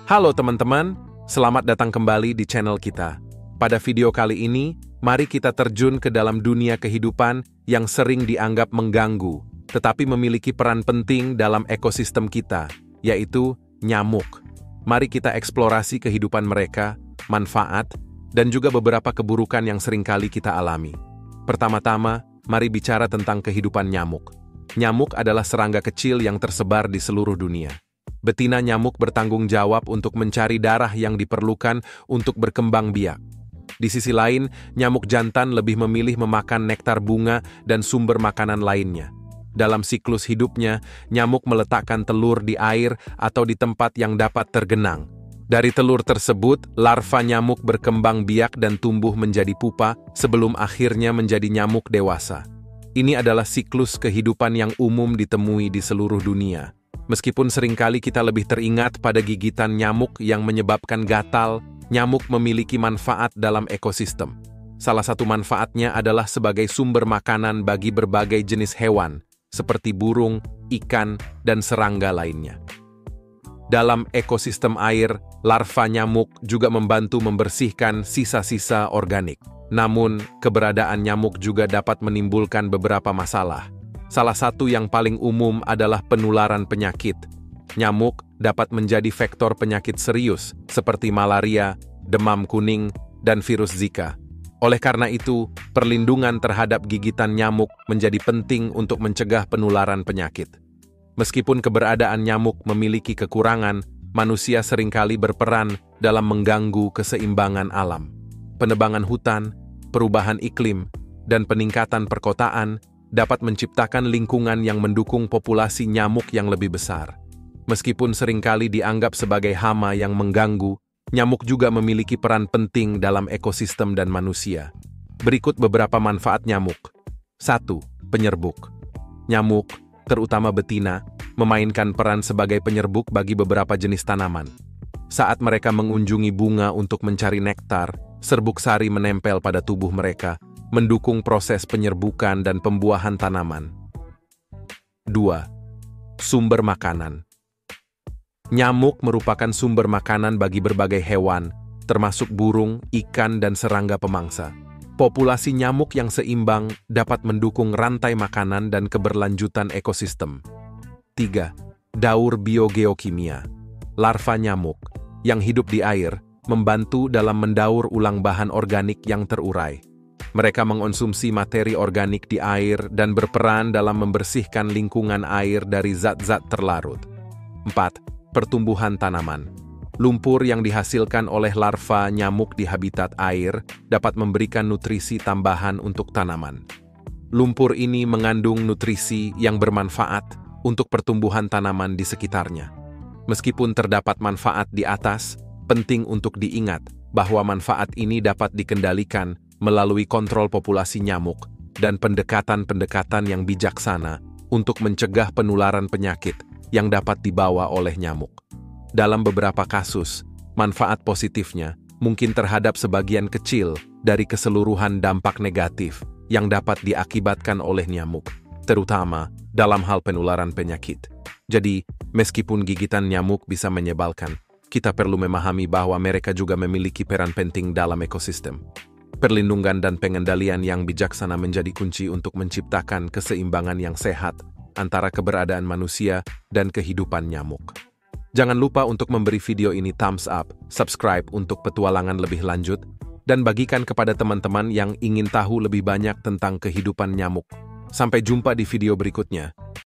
Halo teman-teman, selamat datang kembali di channel kita. Pada video kali ini, mari kita terjun ke dalam dunia kehidupan yang sering dianggap mengganggu, tetapi memiliki peran penting dalam ekosistem kita, yaitu nyamuk. Mari kita eksplorasi kehidupan mereka, manfaat, dan juga beberapa keburukan yang seringkali kita alami. Pertama-tama, mari bicara tentang kehidupan nyamuk. Nyamuk adalah serangga kecil yang tersebar di seluruh dunia. Betina nyamuk bertanggung jawab untuk mencari darah yang diperlukan untuk berkembang biak. Di sisi lain, nyamuk jantan lebih memilih memakan nektar bunga dan sumber makanan lainnya. Dalam siklus hidupnya, nyamuk meletakkan telur di air atau di tempat yang dapat tergenang. Dari telur tersebut, larva nyamuk berkembang biak dan tumbuh menjadi pupa sebelum akhirnya menjadi nyamuk dewasa. Ini adalah siklus kehidupan yang umum ditemui di seluruh dunia. Meskipun seringkali kita lebih teringat pada gigitan nyamuk yang menyebabkan gatal, nyamuk memiliki manfaat dalam ekosistem. Salah satu manfaatnya adalah sebagai sumber makanan bagi berbagai jenis hewan, seperti burung, ikan, dan serangga lainnya. Dalam ekosistem air, larva nyamuk juga membantu membersihkan sisa-sisa organik. Namun, keberadaan nyamuk juga dapat menimbulkan beberapa masalah. Salah satu yang paling umum adalah penularan penyakit. Nyamuk dapat menjadi vektor penyakit serius seperti malaria, demam kuning, dan virus Zika. Oleh karena itu, perlindungan terhadap gigitan nyamuk menjadi penting untuk mencegah penularan penyakit. Meskipun keberadaan nyamuk memiliki kekurangan, manusia seringkali berperan dalam mengganggu keseimbangan alam. Penebangan hutan, perubahan iklim, dan peningkatan perkotaan dapat menciptakan lingkungan yang mendukung populasi nyamuk yang lebih besar. Meskipun seringkali dianggap sebagai hama yang mengganggu, nyamuk juga memiliki peran penting dalam ekosistem dan manusia. Berikut beberapa manfaat nyamuk. 1. Penyerbuk. Nyamuk, terutama betina, memainkan peran sebagai penyerbuk bagi beberapa jenis tanaman. Saat mereka mengunjungi bunga untuk mencari nektar, serbuk sari menempel pada tubuh mereka, mendukung proses penyerbukan dan pembuahan tanaman. 2. Sumber makanan. Nyamuk merupakan sumber makanan bagi berbagai hewan, termasuk burung, ikan, dan serangga pemangsa. Populasi nyamuk yang seimbang dapat mendukung rantai makanan dan keberlanjutan ekosistem. 3. Daur biogeokimia. Larva nyamuk, yang hidup di air, membantu dalam mendaur ulang bahan organik yang terurai. Mereka mengonsumsi materi organik di air dan berperan dalam membersihkan lingkungan air dari zat-zat terlarut. 4. Pertumbuhan tanaman. Lumpur yang dihasilkan oleh larva nyamuk di habitat air dapat memberikan nutrisi tambahan untuk tanaman. Lumpur ini mengandung nutrisi yang bermanfaat untuk pertumbuhan tanaman di sekitarnya. Meskipun terdapat manfaat di atas, penting untuk diingat bahwa manfaat ini dapat dikendalikan melalui kontrol populasi nyamuk dan pendekatan-pendekatan yang bijaksana untuk mencegah penularan penyakit yang dapat dibawa oleh nyamuk. Dalam beberapa kasus, manfaat positifnya mungkin terhadap sebagian kecil dari keseluruhan dampak negatif yang dapat diakibatkan oleh nyamuk, terutama dalam hal penularan penyakit. Jadi, meskipun gigitan nyamuk bisa menyebalkan, kita perlu memahami bahwa mereka juga memiliki peran penting dalam ekosistem. Perlindungan dan pengendalian yang bijaksana menjadi kunci untuk menciptakan keseimbangan yang sehat antara keberadaan manusia dan kehidupan nyamuk. Jangan lupa untuk memberi video ini thumbs up, subscribe untuk petualangan lebih lanjut, dan bagikan kepada teman-teman yang ingin tahu lebih banyak tentang kehidupan nyamuk. Sampai jumpa di video berikutnya.